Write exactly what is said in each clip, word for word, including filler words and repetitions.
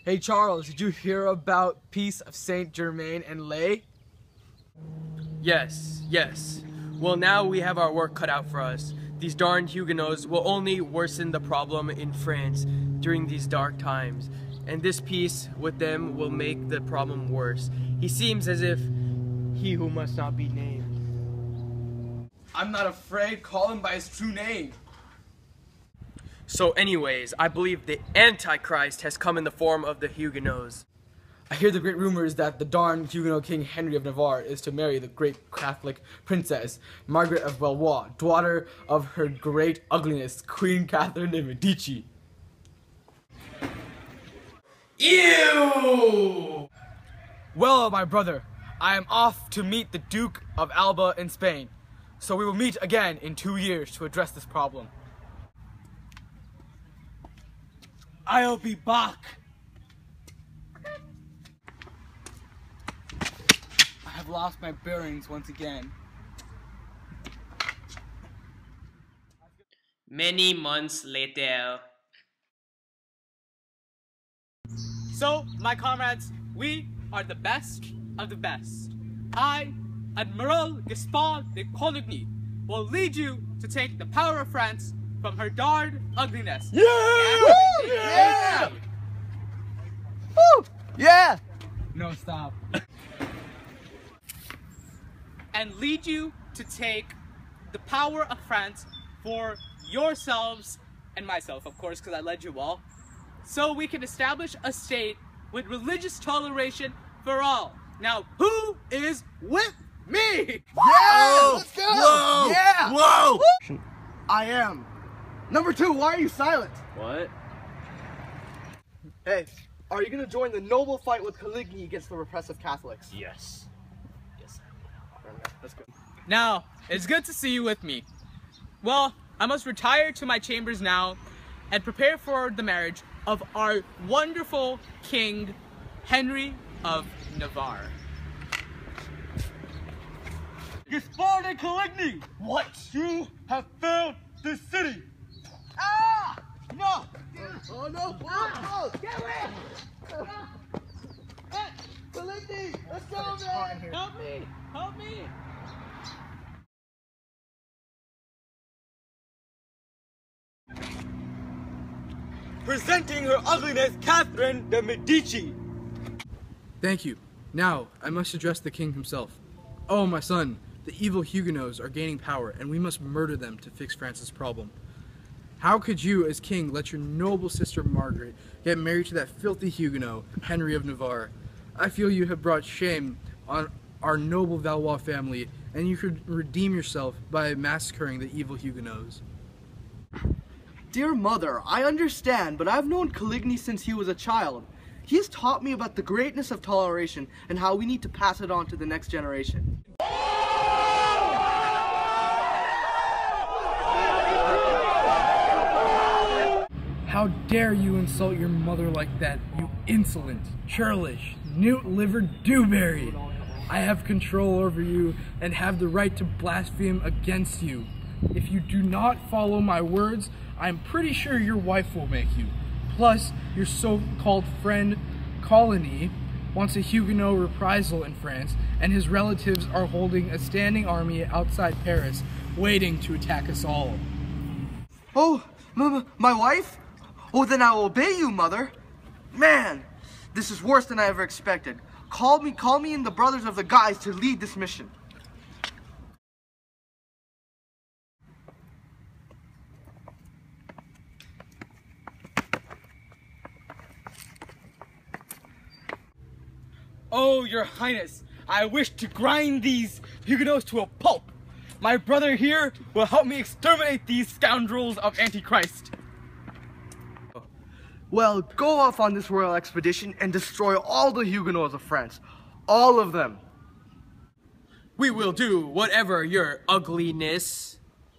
Hey Charles, did you hear about Peace of Saint Germain and Laye? Yes, yes. Well, now we have our work cut out for us. These darn Huguenots will only worsen the problem in France during these dark times, and this peace with them will make the problem worse. He seems as if he who must not be named. I'm not afraid, call him by his true name. So anyways, I believe the Antichrist has come in the form of the Huguenots. I hear the great rumors that the darn Huguenot King Henry of Navarre is to marry the great Catholic princess, Margaret of Valois, daughter of her great ugliness, Queen Catherine de Medici. Ew! Well, my brother, I am off to meet the Duke of Alba in Spain, so we will meet again in two years to address this problem. I'll be back. I have lost my bearings once again. Many months later. So, my comrades, we are the best of the best. I, Admiral Gaspard de Coligny, will lead you to take the power of France from her darned ugliness. Yeah! Woo! Yeah! Woo! Yeah! No, stop. And lead you to take the power of France for yourselves and myself, of course, because I led you all, so we can establish a state with religious toleration for all. Now, who is with me? Yeah! Let's go! Whoa! Yeah! Whoa! I am. Number two, why are you silent? What? Hey, are you gonna join the noble fight with Coligny against the repressive Catholics? Yes. Yes, I will. Let's go. Now, it's good to see you with me. Well, I must retire to my chambers now and prepare for the marriage of our wonderful King, Henry of Navarre. Gaspard de Coligny! What? You have failed the city! Ah! No! Oh no! Oh, no! Get away! Hey, Coligny! Let's go, man! Help me! Help me! Presenting her ugliness, Catherine de Medici! Thank you. Now, I must address the king himself. Oh, my son, the evil Huguenots are gaining power, and we must murder them to fix France's problem. How could you, as king, let your noble sister Margaret get married to that filthy Huguenot, Henry of Navarre? I feel you have brought shame on our noble Valois family, and you could redeem yourself by massacring the evil Huguenots. Dear mother, I understand, but I've known Coligny since he was a child. He has taught me about the greatness of toleration and how we need to pass it on to the next generation. How dare you insult your mother like that, you insolent, churlish, newt-livered dewberry! I have control over you and have the right to blaspheme against you. If you do not follow my words, I'm pretty sure your wife will make you. Plus, your so-called friend, Coligny, wants a Huguenot reprisal in France, and his relatives are holding a standing army outside Paris, waiting to attack us all. Oh, m my wife? Oh, then I will obey you, mother. Man, this is worse than I ever expected. Call me, call me and the brothers of the guys to lead this mission. Oh, your highness, I wish to grind these Huguenots to a pulp. My brother here will help me exterminate these scoundrels of Antichrist. Well, go off on this royal expedition and destroy all the Huguenots of France. All of them. We will do whatever your ugliness.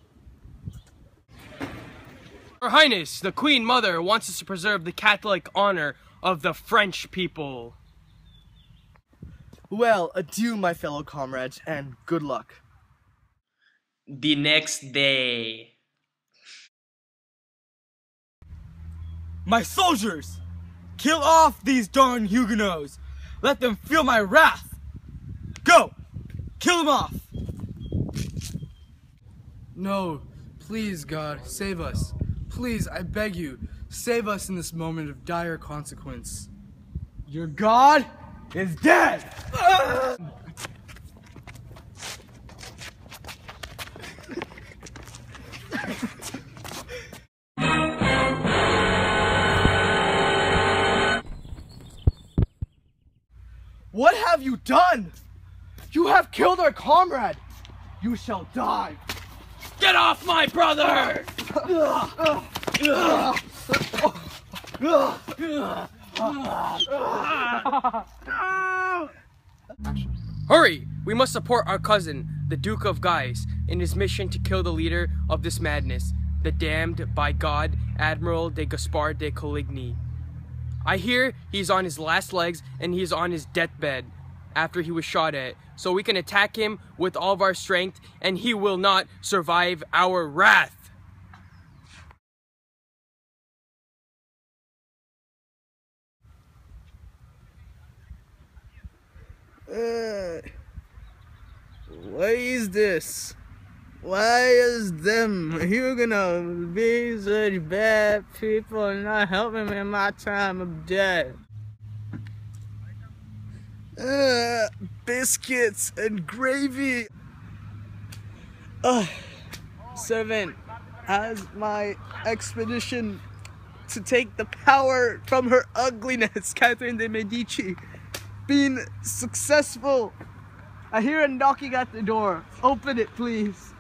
Her Highness, the Queen Mother, wants us to preserve the Catholic honor of the French people. Well, adieu, my fellow comrades, and good luck. The next day. My soldiers! Kill off these darn Huguenots. Let them feel my wrath. Go! Kill them off! No, please, God, save us. Please, I beg you, save us in this moment of dire consequence. Your God is dead! What have you done? You have killed our comrade. You shall die. Get off my brother! Hurry! We must support our cousin, the Duke of Guise, in his mission to kill the leader of this madness, the damned by God, Admiral de Gaspard de Coligny. I hear he's on his last legs and he's on his deathbed after he was shot at, so we can attack him with all of our strength and he will not survive our wrath. Uh, what is this? Why is them Huguenots being such bad people and not helping me in my time of death? Uh, biscuits and gravy. Uh, servant, has my expedition to take the power from her ugliness, Catherine de Medici, been successful? I hear a knocking at the door. Open it, please.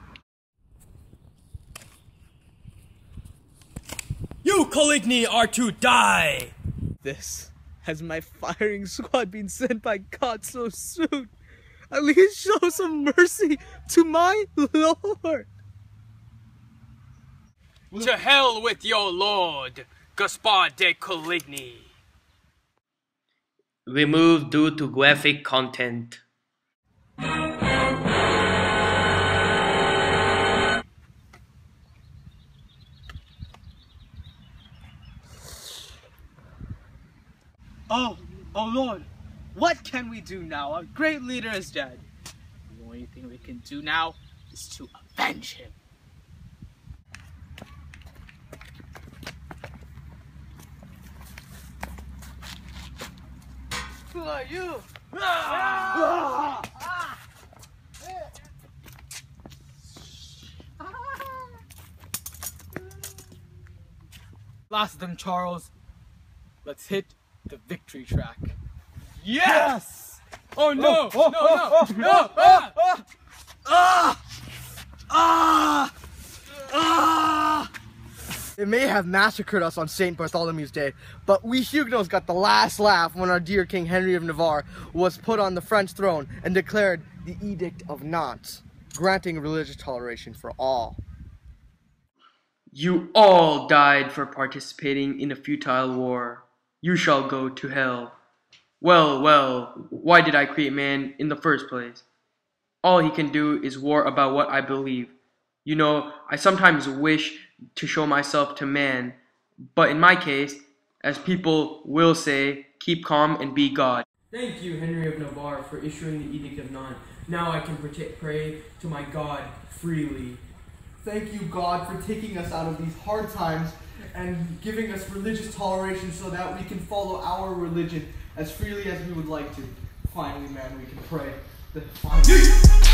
You, Coligny, are to die! This, has my firing squad been sent by God so soon? At least show some mercy to my lord. To hell with your lord, Gaspard de Coligny. Removed due to graphic content. Oh, oh Lord, what can we do now? Our great leader is dead. The only thing we can do now is to avenge him. Who are you? Last of them, Charles. Let's hit the victory track. Yes! Oh no! Oh, no, oh, no, oh, no! oh, ah! Ah! Ah! Ah! They may have massacred us on Saint Bartholomew's Day, but we Huguenots got the last laugh when our dear King Henry of Navarre was put on the French throne and declared the Edict of Nantes, granting religious toleration for all. You all died for participating in a futile war. You shall go to hell. Well, well, why did I create man in the first place? All he can do is war about what I believe. You know, I sometimes wish to show myself to man, but in my case, as people will say, keep calm and be God. Thank you, Henry of Navarre, for issuing the Edict of Nantes. Now I can pray to my God freely. Thank you, God, for taking us out of these hard times and giving us religious toleration so that we can follow our religion as freely as we would like to. Finally, man, we can pray. The final